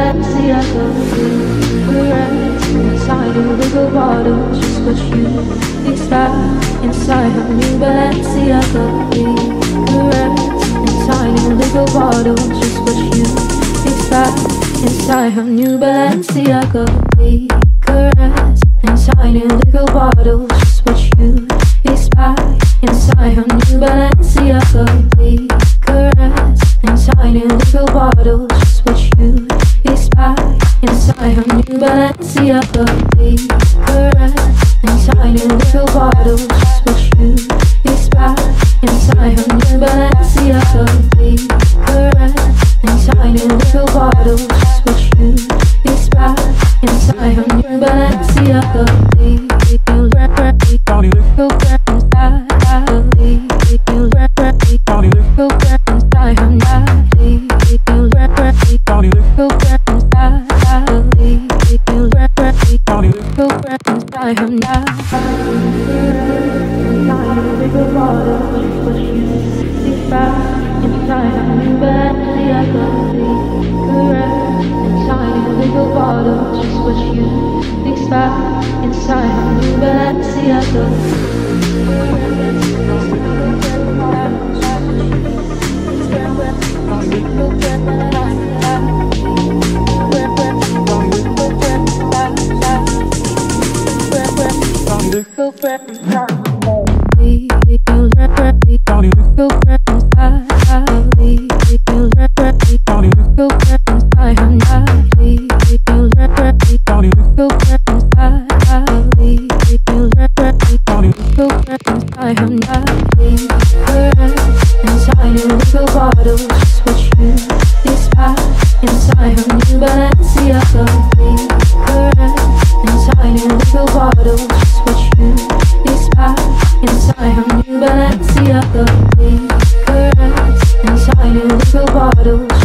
Balenciaga cigarettes inside a little bottle, just what you expect inside her new Balenciaga cigarettes inside a little bottle, just what you expect inside her new Balenciaga cigarettes inside a little bottle, just what you expect inside her new Balenciaga cigarettes inside a little bottle, just what you expect inside her new Balenciaga cigarettes inside a little bottle, just what you expect inside her new Balenciaga cigarettes inside a little bottle, just what you expect inside her new Balenciaga inside a little bottle.